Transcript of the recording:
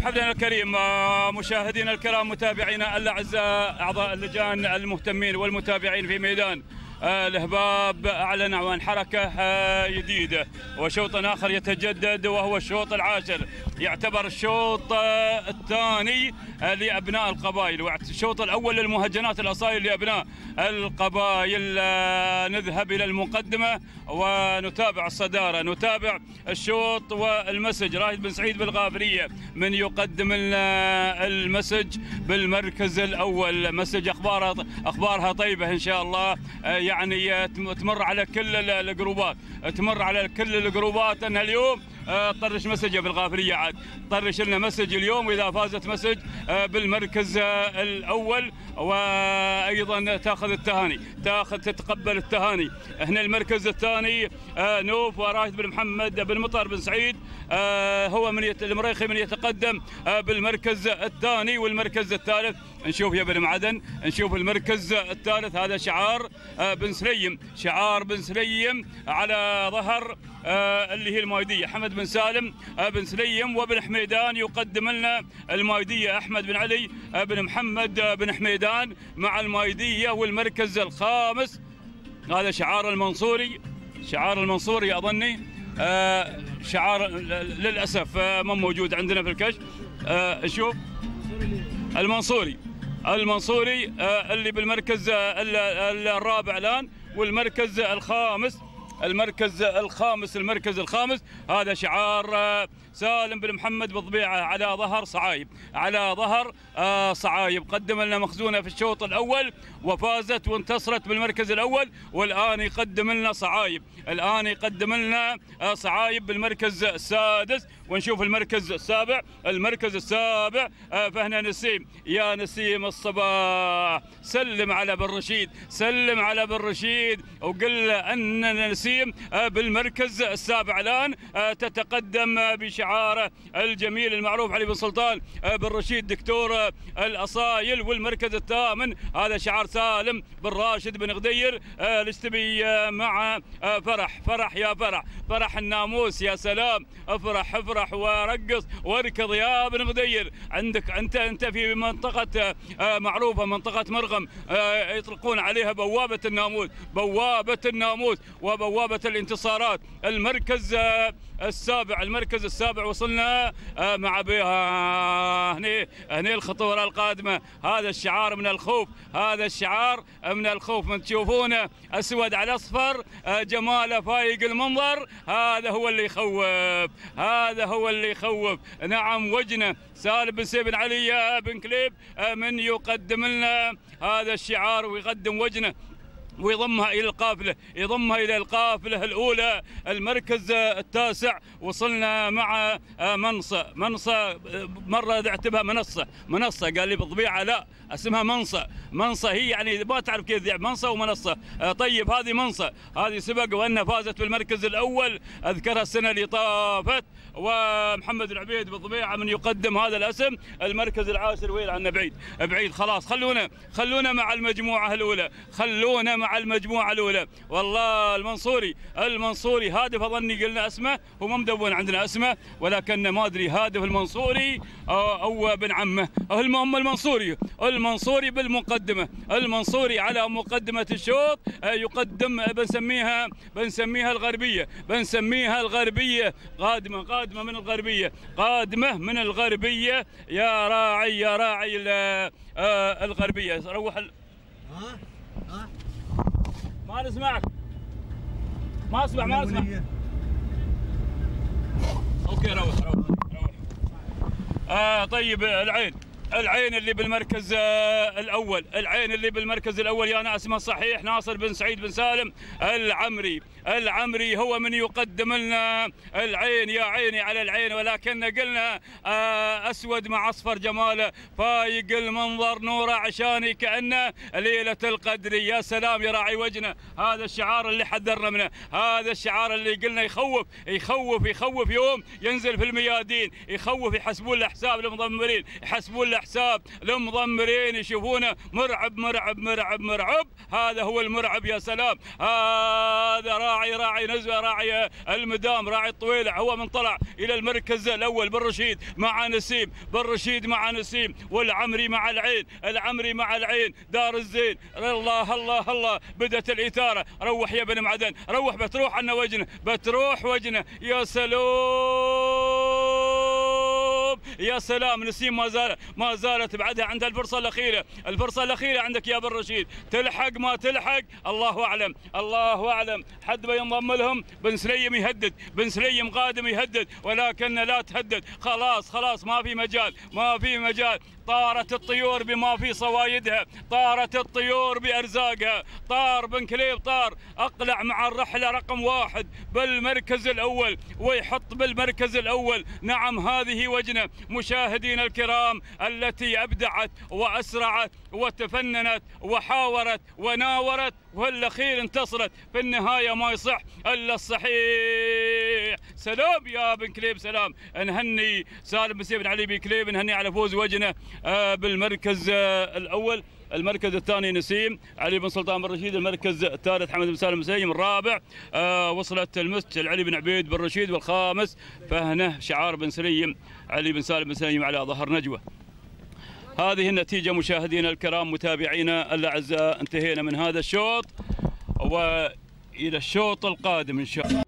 حفلنا الكريم مشاهدينا الكرام متابعينا الاعزاء اعضاء اللجان المهتمين والمتابعين في ميدان الهباب اعلن عن حركه جديده وشوط اخر يتجدد وهو الشوط العاشر. يعتبر الشوط الثاني لابناء القبائل والشوط الاول للمهجنات الاصايل لابناء القبائل. نذهب الى المقدمه ونتابع الصداره، نتابع الشوط والمسج. راشد بن سعيد بالغافريه من يقدم لنا المسج بالمركز الاول. مسج اخبارها طيبه ان شاء الله، يعني تمر على كل الجروبات، تمر على كل الجروبات انها اليوم طرش مسج بالغافريه، عاد طرش لنا مسج اليوم واذا فازت مسج بالمركز الاول وايضا تاخذ التهاني، تتقبل التهاني. هنا المركز الثاني نوف وراشد بن محمد بن مطر بن سعيد، هو من المريخي من يتقدم بالمركز الثاني. والمركز الثالث نشوف يا بن معدن، نشوف المركز الثالث هذا شعار بن سليم، شعار بن سليم على ظهر اللي هي المايديه. حمد بن سالم بن سليم وبن حميدان يقدم لنا المايديه. احمد بن علي بن محمد بن حميدان مع المايديه. والمركز الخامس هذا شعار المنصوري، شعار المنصوري اظني شعار للاسف ما موجود عندنا في الكشف. شوف المنصوري، المنصوري اللي بالمركز الرابع الان. والمركز الخامس، المركز الخامس هذا شعار سالم بن محمد بالضبيعه على ظهر صعايب، على ظهر صعايب. قدم لنا مخزونه في الشوط الاول وفازت وانتصرت بالمركز الاول، والان يقدم لنا صعايب، الان يقدم لنا صعايب بالمركز السادس. ونشوف المركز السابع، المركز السابع فهنا نسيم. يا نسيم الصباح سلم على بن رشيد، سلم على بن رشيد وقل له ان نسيم بالمركز السابع الان تتقدم بشعاره الجميل المعروف علي بن سلطان بن رشيد دكتور الاصايل. والمركز الثامن هذا شعار سالم بن راشد بن غدير الاشتبي مع فرح. فرح يا فرح، فرح الناموس، يا سلام، افرح افرح ورقص واركض يا بن غدير. عندك انت في منطقه معروفه، منطقه مرغم، يطلقون عليها بوابه الناموس، بوابه الناموس وبوابه الانتصارات. المركز السابع، المركز السابع وصلنا مع بها هني الخطوره القادمه. هذا الشعار من الخوف، هذا الشعار من الخوف، من تشوفونه اسود على اصفر، جماله فايق المنظر، هذا هو اللي يخوف، هذا هو اللي يخوف. نعم وجنه سالم بن سيف بن علي بن كليب من يقدم لنا هذا الشعار ويقدم وجنه ويضمها الى القافله، يضمها الى القافله الاولى. المركز التاسع وصلنا مع منصه، منصه مره ذعتبها منصه قال لي بالطبيعه لا اسمها منصه هي يعني ما تعرف كيف ذع منصه ومنصه. طيب هذه منصه، هذه سبق وانها فازت بالمركز الاول اذكرها السنه اللي طافت. ومحمد العبيد بالطبيعه من يقدم هذا الاسم. المركز العاشر وين عنا بعيد خلاص، خلونا مع المجموعه الاولى، خلونا مع المجموعه الاولى. والله المنصوري هادف اظني قلنا اسمه، هو ما مدون عندنا اسمه ولكن ما ادري هادف المنصوري او بن عمه. المهم المنصوري بالمقدمه، المنصوري على مقدمه الشوط يقدم بنسميها الغربيه، قادمه من الغربيه يا راعي الغربيه. روح ما نسمعك، ما اسمع اوكي روح. طيب العين اللي بالمركز الاول، العين اللي بالمركز الاول يا ناس اسمه صحيح ناصر بن سعيد بن سالم العمري هو من يقدم لنا العين. يا عيني على العين، ولكن قلنا اسود مع اصفر، جماله فايق المنظر، نوره عشاني كانه ليله القدر. يا سلام يا راعي وجنه، هذا الشعار اللي حذرنا منه، هذا الشعار اللي قلنا يخوف يوم ينزل في الميادين، يخوف. يحسبون له حساب المضمرين، يحسبون له حساب المضمرين يشوفونه مرعب مرعب مرعب مرعب. هذا هو المرعب. يا سلام، هذا راعي نزوه، راعي المدام، راعي الطويلع، هو من طلع الى المركز الاول. بن رشيد مع نسيم، بن رشيد مع نسيم، والعمري مع العين، العمري مع العين، دار الزين. الله الله الله، بدت الاثاره. روح يا بن معدن، روح، بتروح عنا وجنه، بتروح وجنه. يا سلام يا سلام. نسيم ما زالت بعدها عندها الفرصه الاخيره، الفرصه الاخيره عندك يا بن رشيد. تلحق ما تلحق الله اعلم، الله اعلم. حد بينضم لهم. بن سليم يهدد، بن سليم قادم يهدد، ولكن لا تهدد. خلاص ما في مجال، ما في مجال. طارت الطيور بما في صوايدها، طارت الطيور بأرزاقها. طار بن كليب، طار أقلع مع الرحلة رقم 1 بالمركز الأول، ويحط بالمركز الأول. نعم، هذه وجنة مشاهدين الكرام التي أبدعت وأسرعت وتفننت وحاورت وناورت، والأخير انتصرت. في النهاية ما يصح إلا الصحيح. سلام يا بن كليب، سلام. نهني سالم بن سيف بن علي بن كليب، نهني على فوز وجنه بالمركز الأول. المركز الثاني نسيم علي بن سلطان بن رشيد. المركز الثالث حمد بن سالم بن سليم. الرابع وصلت المسج علي بن عبيد بن رشيد. والخامس فهنه شعار بن سليم علي بن سالم بن سليم على ظهر نجوى. هذه النتيجة مشاهدينا الكرام متابعينا الأعزاء. انتهينا من هذا الشوط وإلى الشوط القادم إن شاء الله.